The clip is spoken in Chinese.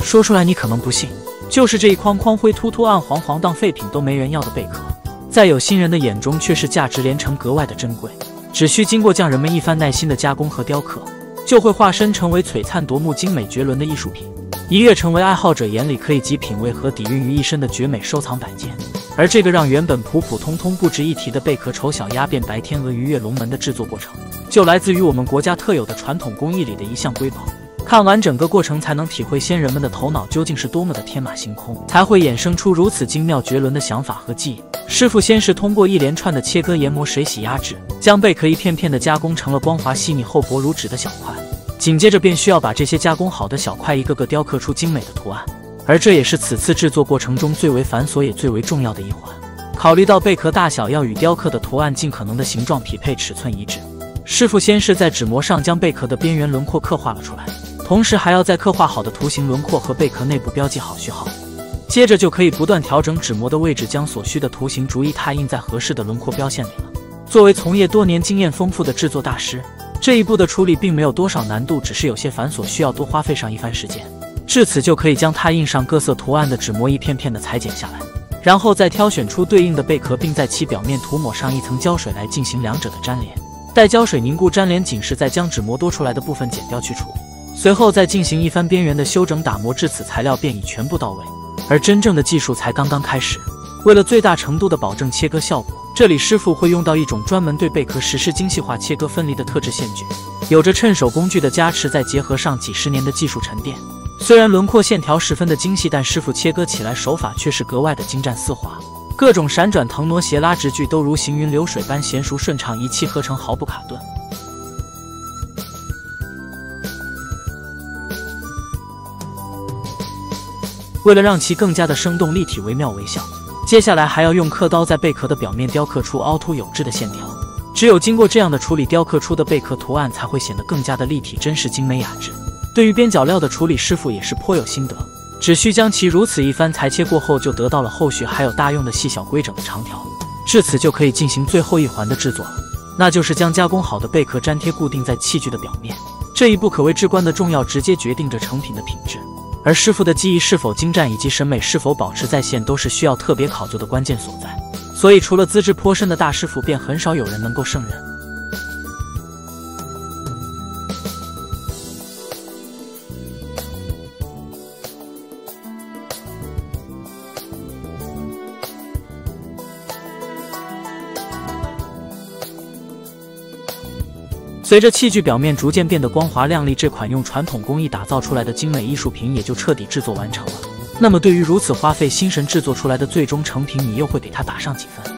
说出来你可能不信，就是这一筐筐灰秃秃、暗黄黄当废品都没人要的贝壳，在有心人的眼中却是价值连城、格外的珍贵。只需经过匠人们一番耐心的加工和雕刻，就会化身成为璀璨夺目、精美绝伦的艺术品，一跃成为爱好者眼里可以集品味和底蕴于一身的绝美收藏摆件。而这个让原本普普通通不值一提的贝壳丑小鸭变白天鹅、鱼跃龙门的制作过程，就来自于我们国家特有的传统工艺里的一项瑰宝。看完整个过程，才能体会先人们的头脑究竟是多么的天马行空，才会衍生出如此精妙绝伦的想法和技艺。师傅先是通过一连串的切割、研磨、水洗、压制，将贝壳一片片的加工成了光滑细腻、厚薄如纸的小块。紧接着便需要把这些加工好的小块一个个雕刻出精美的图案，而这也是此次制作过程中最为繁琐也最为重要的一环。考虑到贝壳大小要与雕刻的图案尽可能的形状匹配、尺寸一致，师傅先是在纸模上将贝壳的边缘轮廓刻画了出来，同时还要在刻画好的图形轮廓和贝壳内部标记好序号。接着就可以不断调整纸模的位置，将所需的图形逐一拓印在合适的轮廓标线里了。作为从业多年、经验丰富的制作大师，这一步的处理并没有多少难度，只是有些繁琐，需要多花费上一番时间。至此就可以将拓印上各色图案的纸模一片片的裁剪下来，然后再挑选出对应的贝壳，并在其表面涂抹上一层胶水来进行两者的粘连。待胶水凝固粘连紧实，再将纸模多出来的部分剪掉去除，随后再进行一番边缘的修整打磨，至此材料便已全部到位。而真正的技术才刚刚开始。为了最大程度的保证切割效果，这里师傅会用到一种专门对贝壳实施精细化切割分离的特制线锯，有着趁手工具的加持，再结合上几十年的技术沉淀，虽然轮廓线条十分的精细，但师傅切割起来手法却是格外的精湛丝滑，各种闪转腾挪、斜拉直锯都如行云流水般娴熟顺畅，一气呵成，毫不卡顿。为了让其更加的生动立体、惟妙惟肖，接下来还要用刻刀在贝壳的表面雕刻出凹凸有致的线条。只有经过这样的处理，雕刻出的贝壳图案才会显得更加的立体、真实、精美、雅致。对于边角料的处理，师傅也是颇有心得，只需将其如此一番裁切过后，就得到了后续还有大用的细小规整的长条。至此就可以进行最后一环的制作了，那就是将加工好的贝壳粘贴固定在器具的表面。这一步可谓至关的重要，直接决定着成品的品质。而师傅的技艺是否精湛，以及审美是否保持在线，都是需要特别考究的关键所在。所以除了资质颇深的大师傅，便很少有人能够胜任。随着器具表面逐渐变得光滑亮丽，这款用传统工艺打造出来的精美艺术品也就彻底制作完成了。那么对于如此花费心神制作出来的最终成品，你又会给它打上几分？